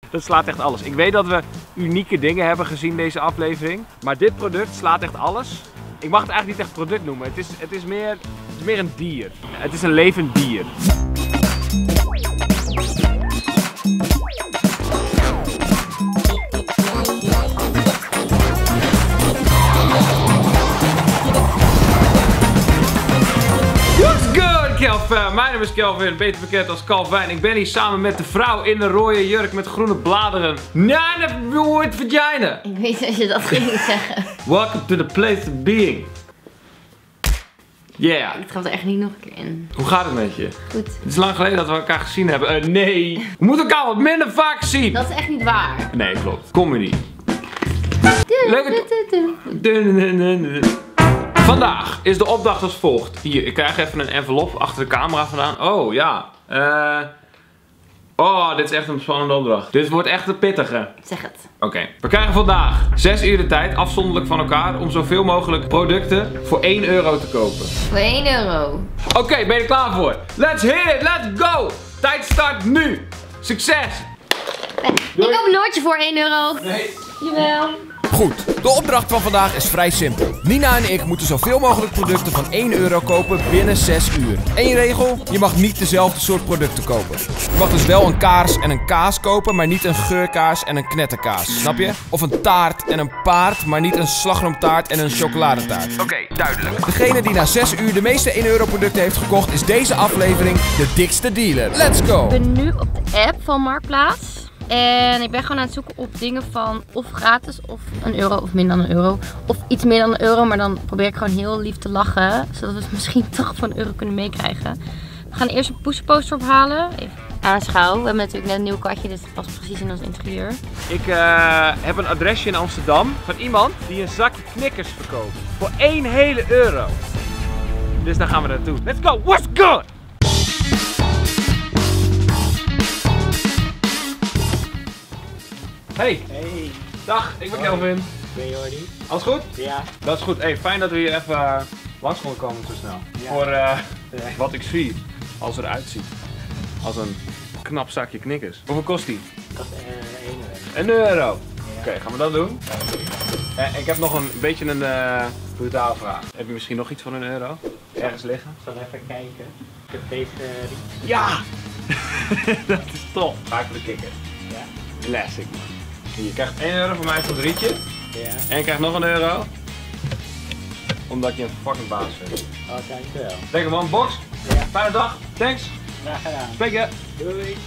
Dat slaat echt alles. Ik weet dat we unieke dingen hebben gezien deze aflevering. Maar dit product slaat echt alles. Ik mag het eigenlijk niet echt product noemen. Het is meer een dier. Het is een levend dier. Kelvin, mijn naam is Kelvin, beter bekend als Calvin. Ik ben hier samen met de vrouw in de rode jurk met groene bladeren. Nee, dat woord vagina. Ik weet dat je dat ging zeggen. Welcome to the place of being. Yeah. Ik ga er echt niet nog een keer in. Hoe gaat het met je? Goed. Het is lang geleden dat we elkaar gezien hebben. Nee. We moeten elkaar wat minder vaak zien. Dat is echt niet waar. Nee, klopt. Comedy. Vandaag is de opdracht als volgt. Hier, ik krijg even een envelop achter de camera vandaan. Oh, ja. Oh, dit is echt een spannende opdracht. Dit wordt echt een pittige. Zeg het. Oké. We krijgen vandaag 6 uur de tijd, afzonderlijk van elkaar, om zoveel mogelijk producten voor 1 euro te kopen. Voor 1 euro. Oké, ben je er klaar voor? Let's hit it, let's go! Tijd start nu! Succes! Ik koop een nootje voor 1 euro. Nee. Jawel. Goed, de opdracht van vandaag is vrij simpel. Nina en ik moeten zoveel mogelijk producten van 1 euro kopen binnen 6 uur. Eén regel, je mag niet dezelfde soort producten kopen. Je mag dus wel een kaars en een kaas kopen, maar niet een geurkaas en een knetterkaas. Snap je? Of een taart en een paard, maar niet een slagroomtaart en een chocoladetaart. Oké, duidelijk. Degene die na 6 uur de meeste 1 euro producten heeft gekocht, is deze aflevering de dikste dealer. Let's go! Ik ben nu op de app van Marktplaats. En ik ben gewoon aan het zoeken op dingen van of gratis of 1 euro of minder dan 1 euro. Of iets meer dan 1 euro, maar dan probeer ik gewoon heel lief te lachen. Zodat we het misschien toch voor 1 euro kunnen meekrijgen. We gaan eerst een poesenposter ophalen. Even aanschouwen. We hebben natuurlijk net een nieuw katje, dus het past precies in ons interieur. Ik heb een adresje in Amsterdam van iemand die een zakje knikkers verkoopt. Voor 1 hele euro. Dus daar gaan we naartoe. Let's go! What's good? Hey. Hey. Dag, ik ben Kelvin. Ben Jordi? Alles goed? Ja. Dat is goed. Hey, fijn dat we hier even langs konden komen zo snel. Ja. Voor wat ik zie, als het eruit ziet. Als een knap zakje knikkers. Hoeveel kost die? Dat is 1 euro. 1 euro. Ja. Oké, gaan we dat doen? Ik heb nog een beetje een brutale vraag. Heb je misschien nog iets van 1 euro? Ergens liggen? Ik zal even kijken. Ik heb deze riet. Ja! Dat is top. Ga ik voor de kikker. Ja. Classic. Je krijgt 1 euro van mij voor het rietje. Ja. En je krijgt nog 1 euro. Omdat je een fucking baas bent. Oh, dankjewel. Lekker man, box. Ja. Fijne dag. Thanks. Graag gedaan. Spreken. Doei.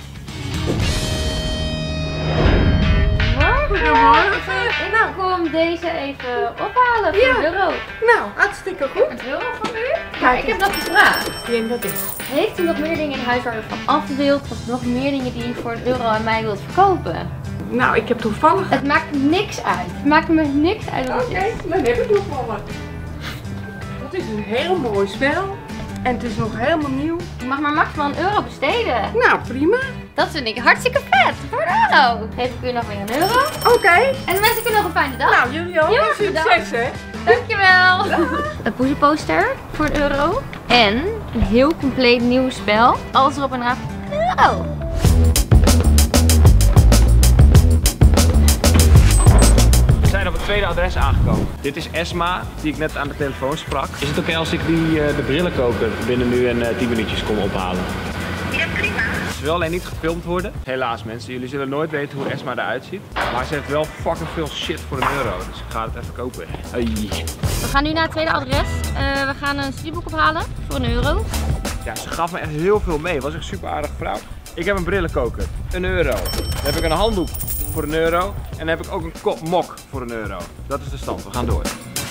Goedemorgen. Ik kom deze even ophalen voor 1 euro. Nou, hartstikke goed. 1 euro van u? Maar ik heb nog gevraagd. En dat is. Heeft u nog meer dingen in huis waar u van af wilt? Of nog meer dingen die u voor 1 euro aan mij wilt verkopen? Nou, ik heb toevallig. Het maakt niks uit. Het maakt me niks uit. Oké, dan heb ik nog wel wat. Dat is een heel mooi spel. En het is nog helemaal nieuw. Je mag maar maximaal 1 euro besteden. Nou, prima. Dat vind ik hartstikke vet. Voor 1 euro. Geef ik u nog weer 1 euro. Oké. En dan wens ik u nog een fijne dag. Nou, jullie ook. Ja, Succes, hè. Dankjewel. Een poesenposter voor 1 euro. En een heel compleet nieuw spel. Alles erop en aan. 1 euro. We zijn op het tweede adres aangekomen. Dit is Esma, die ik net aan de telefoon sprak. Is het oké als ik de brillenkoker binnen nu en 10 minuutjes kom ophalen? Ja, prima. Ze wil alleen niet gefilmd worden. Helaas mensen, jullie zullen nooit weten hoe Esma eruit ziet. Maar ze heeft wel fucking veel shit voor 1 euro. Dus ik ga het even kopen. We gaan nu naar het tweede adres. We gaan een studieboek ophalen voor 1 euro. Ja, ze gaf me echt heel veel mee. Was echt een super aardige vrouw. Ik heb een brillenkoker, 1 euro. Dan heb ik een handdoek voor 1 euro. En dan heb ik ook een kop mok voor 1 euro. Dat is de stand, we gaan door.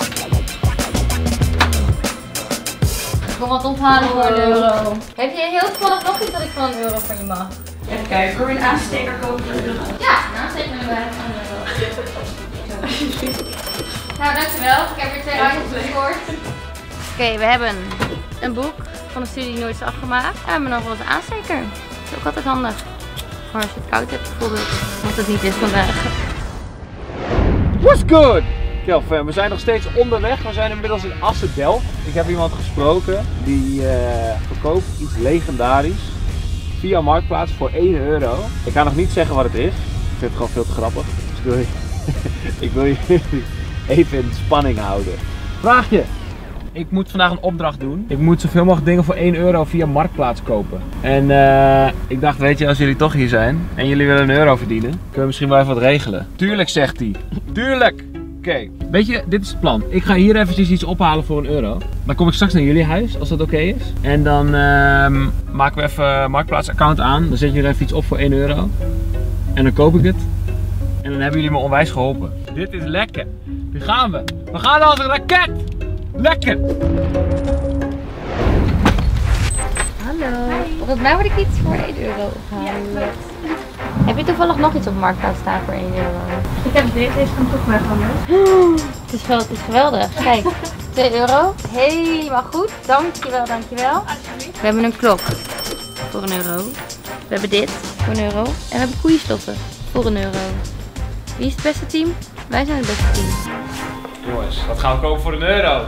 Ik wil wat ophalen voor 1 euro. Heb je heel toevallig nog iets dat ik voor 1 euro van je mag? Even kijken, voor een aansteker kopen voor 1 euro. Ja, nou zeker met mij van 1 euro. Nou, dankjewel. Ik heb weer 2 items gescoord. Oké, we hebben een boek van een studie die nooit is afgemaakt. En we hebben nog wel eens een aansteker. Dat is ook altijd handig. Gewoon als je het koud hebt bijvoorbeeld. Want het niet is vandaag. What's good? Kelvin, we zijn nog steeds onderweg. We zijn inmiddels in Assen-Delft. Ik heb iemand gesproken die verkoopt iets legendarisch via Marktplaats voor 1 euro. Ik ga nog niet zeggen wat het is. vind het gewoon veel te grappig. Dus ik wil jullie even in spanning houden. Vraagje! Ik moet vandaag een opdracht doen. Ik moet zoveel mogelijk dingen voor 1 euro via Marktplaats kopen. En ik dacht, weet je, als jullie toch hier zijn en jullie willen 1 euro verdienen, kunnen we misschien wel even wat regelen. Tuurlijk, zegt hij. Tuurlijk! Oké. Weet je, dit is het plan. Ik ga hier eventjes iets ophalen voor 1 euro. Dan kom ik straks naar jullie huis, als dat oké is. En dan maken we even Marktplaats account aan. Dan zet je er even iets op voor 1 euro. En dan koop ik het. En dan hebben jullie me onwijs geholpen. Dit is lekker. Nu gaan we. We gaan als een raket. Lekker. Hallo. Volgens mij moet ik iets voor 1 euro ophalen. Heb je toevallig nog iets op Marktplaats staan voor 1 euro? Ik heb deze van toch weggehaald. Het is geweldig. Kijk, 2 euro. Helemaal goed. Dankjewel, dankjewel. We hebben een klok voor 1 euro. We hebben dit voor 1 euro. En we hebben koeienstoffen voor 1 euro. Wie is het beste team? Wij zijn het beste team. Jongens, wat gaan we kopen voor 1 euro?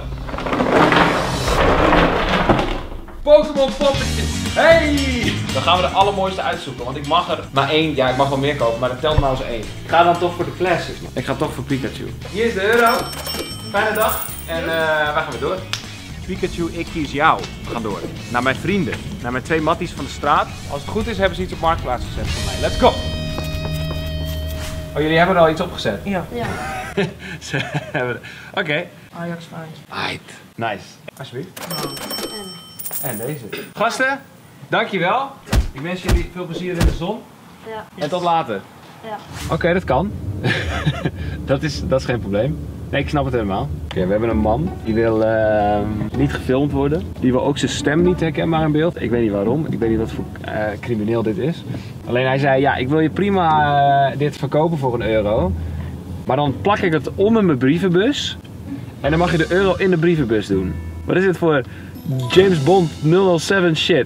Pokémon poppetjes! Hey! Dan gaan we de allermooiste uitzoeken, want ik mag er maar 1. Ja, ik mag wel meer kopen, maar dat telt maar als 1. Ik ga dan toch voor de classics. Ik ga toch voor Pikachu. Hier is de euro. Fijne dag. En wij gaan weer door. Pikachu, ik kies jou. We gaan door. Naar mijn vrienden. Naar mijn 2 matties van de straat. Als het goed is, hebben ze iets op Marktplaats gezet voor mij. Let's go! Oh, jullie hebben er al iets opgezet? Ja. Ze hebben Oké. Ajax fijn. Aight. Nice. Alsjeblieft. En deze. Gasten, dankjewel. Ik wens jullie veel plezier in de zon. Ja. En tot later. Ja. Oké, dat kan. dat is geen probleem. Nee, ik snap het helemaal. Oké, we hebben een man die wil niet gefilmd worden. Die wil ook zijn stem niet herkenbaar in beeld. Ik weet niet waarom. Ik weet niet wat voor crimineel dit is. Alleen hij zei, ja, ik wil je prima dit verkopen voor 1 euro. Maar dan plak ik het om in mijn brievenbus. En dan mag je de euro in de brievenbus doen. Wat is dit voor James Bond 007 shit?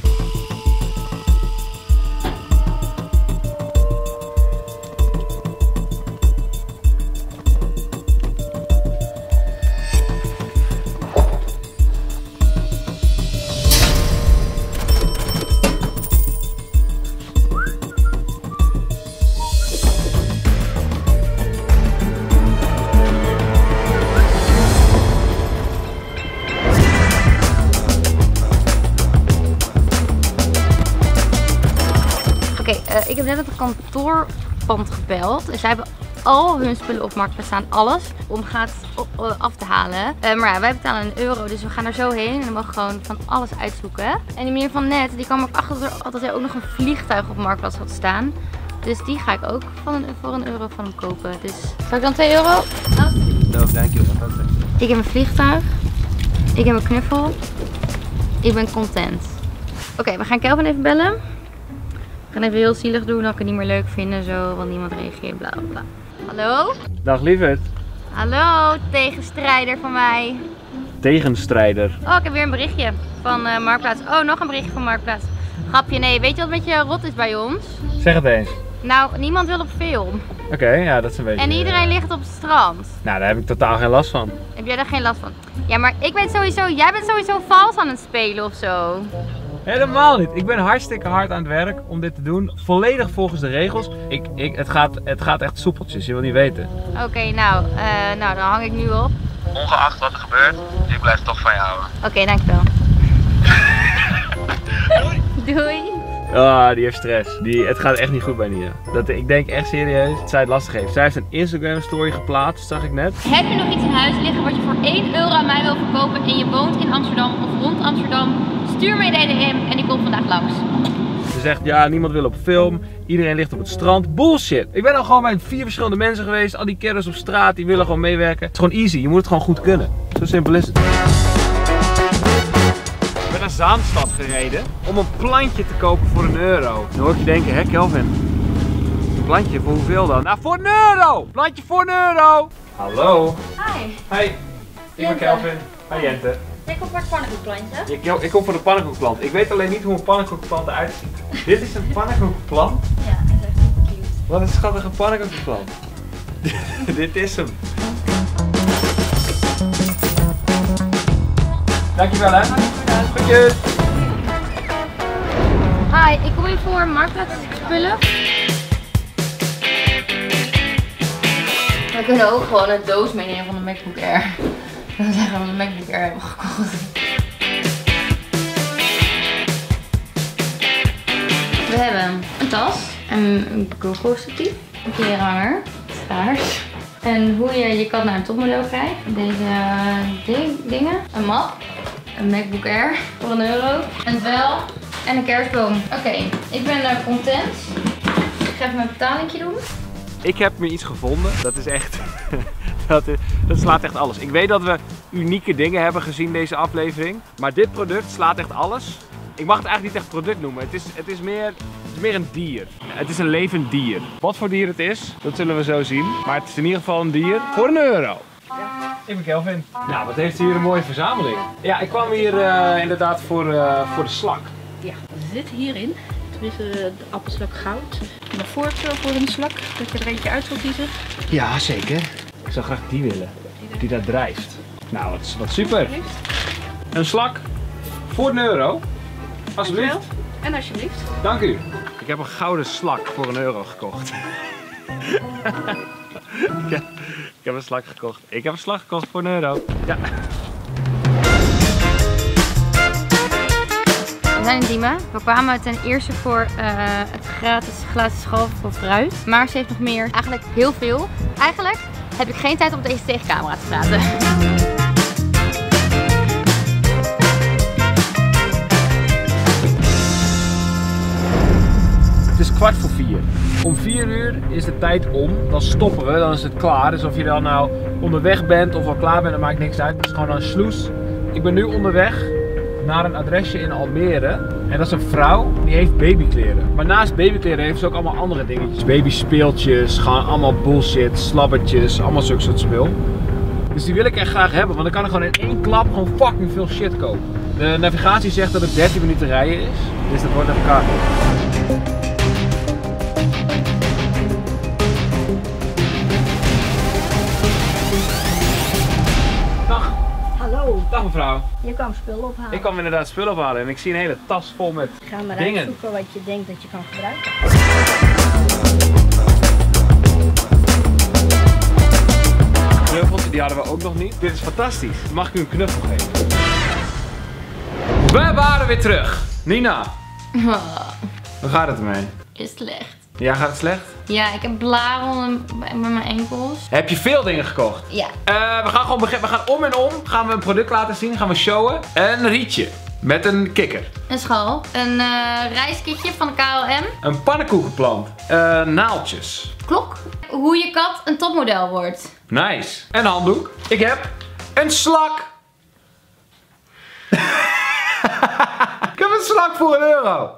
Ik heb net op het kantoorpand gebeld. Zij hebben al hun spullen op Marktplaats staan, alles, om gaat af te halen. Maar ja, wij betalen 1 euro, dus we gaan er zo heen en dan mogen we gewoon van alles uitzoeken. En die meneer van net, die kwam ook achter dat er ook nog een vliegtuig op Marktplaats had staan. Dus die ga ik ook voor 1 euro van hem kopen. Dus zal ik dan 2 euro? Nou, dankjewel. Ik heb een vliegtuig. Ik heb een knuffel. Ik ben content. Oké, we gaan Kelvin even bellen. We gaan even heel zielig doen dat ik het niet meer leuk vind zo, want niemand reageert, bla bla bla. Hallo? Dag lieverd. Hallo, tegenstrijder van mij. Tegenstrijder. Oh, ik heb weer een berichtje van Marktplaats. Oh, nog een berichtje van Marktplaats. Grapje, nee. Weet je wat met je rot is bij ons? Zeg het eens. Nou, niemand wil op film. Oké, ja, dat is een beetje... En iedereen ligt op het strand. Nou, daar heb ik totaal geen last van. Heb jij daar geen last van? Ja, maar jij bent sowieso vals aan het spelen of zo. Helemaal niet. Ik ben hartstikke hard aan het werk om dit te doen. Volledig volgens de regels. Het gaat echt soepeltjes, je wil niet weten. Oké, nou, dan hang ik nu op. Ongeacht wat er gebeurt, ik blijf toch van je houden. Oké, dankjewel. Doei. Ah, die heeft stress. Het gaat echt niet goed bij Nina. Ik denk echt serieus dat zij het lastig heeft. Zij heeft een Instagram story geplaatst, zag ik net. Heb je nog iets in huis liggen wat je voor 1 euro aan mij wil verkopen en je woont in Amsterdam of rond Amsterdam? Stuur mij de DM en ik kom vandaag langs. Ze zegt, ja, niemand wil op film. Iedereen ligt op het strand. Bullshit. Ik ben al gewoon bij 4 verschillende mensen geweest. Al die kerels op straat, die willen gewoon meewerken. Het is gewoon easy. Je moet het gewoon goed kunnen. Zo simpel is het. Ik ben naar Zaanstad gereden om een plantje te kopen voor 1 euro. Dan hoor ik je denken, hè Kelvin? Een plantje voor hoeveel dan? Nou, voor 1 euro! Plantje voor 1 euro! Hallo. Hi. Hi. Ik ben Kelvin. Hi Jente. Ik kom voor het pannenkoekplantje. Ik kom voor de pannenkoekplant. Ik weet alleen niet hoe een pannenkoekplant eruit ziet. Dit is een pannenkoekplant? Ja, dat is echt super cute. Wat een schattige pannenkoekplant. Dit is hem. Dankjewel hè. Goedjes. Hi, ik kom hier voor Marktplaats spullen. kunnen ook gewoon een doos meenemen van de MacBook Air. Dan zeggen we dat we de MacBook Air hebben gekocht. We hebben een tas, een GoPro-statief, een klerenhanger, schaars. En hoe je kat naar een topmodel krijgt. Deze dingen. Een map. Een MacBook Air voor €1. Een vel. En een kerstboom. Oké, ik ben content. Ik ga even mijn betalingje doen. Ik heb me iets gevonden. Dat is echt... dat slaat echt alles. Ik weet dat we unieke dingen hebben gezien deze aflevering. Maar dit product slaat echt alles. Ik mag het eigenlijk niet echt product noemen. Het is meer een dier. Het is een levend dier. Wat voor dier het is, dat zullen we zo zien. Maar het is in ieder geval een dier voor €1. Ik ben Kelvin. Nou, wat heeft hier een mooie verzameling. Ja, ik kwam hier inderdaad voor de slak. Ja, ze zitten hierin. Er is de appelslak goud. En een voorkeur voor een slak, dat je er eentje uit wil kiezen. Ja, zeker. Ik zou graag die willen. Die daar drijft. Nou, wat super. Een slak voor €1. Alsjeblieft. Dankjewel. En alsjeblieft. Dank u. Ik heb een gouden slak voor €1 gekocht. Ik heb een slak gekocht. Ik heb een slak gekocht voor €1. Ja. We zijn in Diemen. We kwamen ten eerste voor het gratis glazen schal voor fruit. Maar ze heeft nog meer. Eigenlijk heel veel. Eigenlijk heb ik geen tijd om deze tegen camera te praten. Het is 3:15. Om 4 uur is de tijd om. Dan stoppen we, dan is het klaar. Dus of je dan nou onderweg bent of al klaar bent, dat maakt niks uit. Het is gewoon een sloes. Ik ben nu onderweg naar een adresje in Almere. En dat is een vrouw die heeft babykleren. Maar naast babykleren heeft ze ook allemaal andere dingetjes. Babyspeeltjes, gewoon allemaal bullshit, slabbertjes, allemaal zulke soort spul. Dus die wil ik echt graag hebben, want dan kan ik gewoon in één klap gewoon fucking veel shit kopen. De navigatie zegt dat het 13 minuten rijden is. Dus dat wordt even kaart. Dag mevrouw. Je kan spullen ophalen. Ik kwam inderdaad spullen ophalen en ik zie een hele tas vol met Ga maar dingen. uitzoeken wat je denkt dat je kan gebruiken. Knuffels, die hadden we ook nog niet. Dit is fantastisch. Mag ik u een knuffel geven? We waren weer terug. Nina, hoe gaat het ermee? Is slecht. Ja, gaat het slecht? Ja, ik heb blaren met mijn enkels. Heb je veel dingen gekocht? Ja. We gaan gewoon beginnen. We gaan om en om. Gaan we een product laten zien. Gaan we showen. Een rietje. Met een kikker. Een schal. Een reiskitje van de KLM. Een pannenkoekenplant. Naaltjes. Klok. Hoe je kat een topmodel wordt. Nice. En een handdoek. Ik heb een slak. Ik heb een slak voor €1.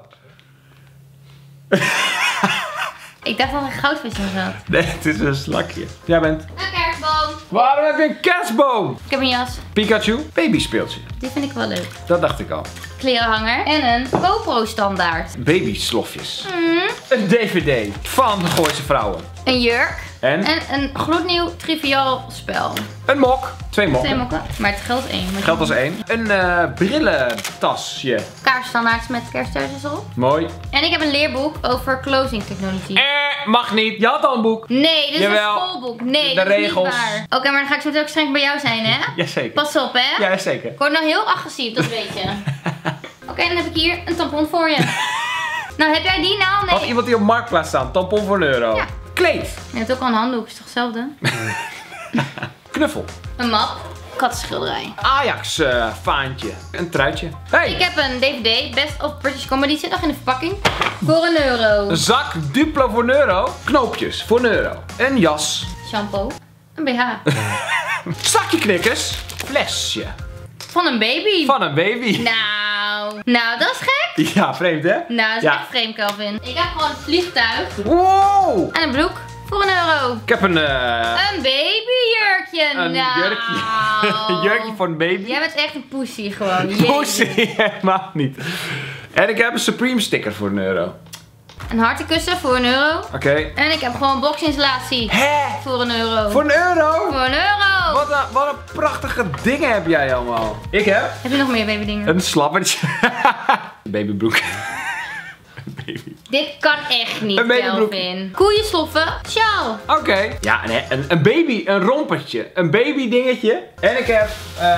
Ik dacht dat er een goudvis in zat. Nee, het is een slakje. Jij bent. Een kerstboom. Waarom heb je een kerstboom? Ik heb een jas. Pikachu, babyspeeltje. Dit vind ik wel leuk. Dat dacht ik al. Klerenhanger. En een GoPro standaard. Babyslofjes. Een DVD van de Gooise Vrouwen. Een jurk. En? En een gloednieuw triviaal spel. Een mok. 2 mokken. 2 mokken. Maar het geldt 1. Geldt als 1. Een brillentasje. Kaarstandaards met kerststelsels erop. Mooi. En ik heb een leerboek over closing technology. Mag niet. Je had al een boek. Nee, dit is Jawel. een schoolboek. Nee, De dat is regels. niet waar. Oké, maar dan ga ik zo meteen ook streng bij jou zijn, hè? Jazeker. Pas op, hè? Ja, zeker. Ik word nou heel agressief, dat weet je. Oké, dan heb ik hier een tampon voor je. Nou, heb jij die nou? Nee. Had iemand die op Marktplaats staan. Tampon voor €1. Ja. Kleed. Je hebt ook al een handdoek, is toch hetzelfde? Knuffel. Een map. Kattenschilderij. Ajax vaantje. Een truitje. Hey. Ik heb een DVD, Best of British Comedy, zit nog in de verpakking. Voor €1. Een zak Duplo voor €1. Knoopjes voor €1. Een jas. Shampoo. Een BH. Zakje knikkers. Flesje. Van een baby. Van een baby. Nou, dat is gek. Ja, vreemd hè? Nou, dat is echt vreemd, Kelvin. Ik heb gewoon een vliegtuig. Wow. En een broek. Voor €1. Ik heb een babyjurkje. een jurkje. Een jurkje voor een baby. Jij bent echt een poesie gewoon. Pussy, helemaal niet. En ik heb een Supreme sticker voor €1. Een hartenkussen voor €1. Oké. En ik heb gewoon een boxinstallatie. Hè? Voor €1. Voor €1? Voor €1. Wat een prachtige dingen heb jij allemaal. Ik heb Heb je nog meer babydingen? een slappertje. Babybroek. Baby. Dit kan echt niet, Een babybroek. Kelvin. Koeiensloffen. Sjaal. Oké. Ja, een baby, een rompertje. Een baby dingetje. En ik heb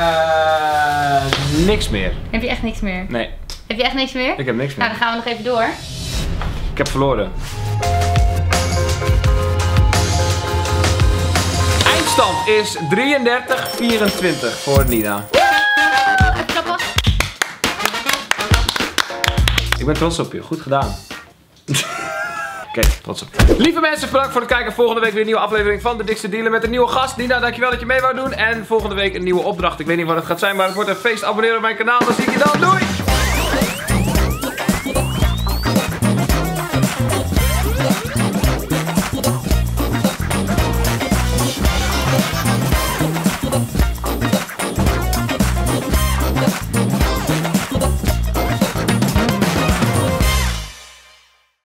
niks meer. Heb je echt niks meer? Nee. Heb je echt niks meer? Ik heb niks meer. Nou, dan gaan we nog even door. Ik heb verloren. Eindstand is 33-24 voor Nina. Even klappen. Ik ben trots op je. Goed gedaan. Oké, trots op. Lieve mensen, bedankt voor het kijken. Volgende week weer een nieuwe aflevering van De Dikste Dealen met een nieuwe gast. Nina, dankjewel dat je mee wou doen. En volgende week een nieuwe opdracht. Ik weet niet wat het gaat zijn, maar het wordt een feest. Abonneer op mijn kanaal, dan zie ik je dan. Doei!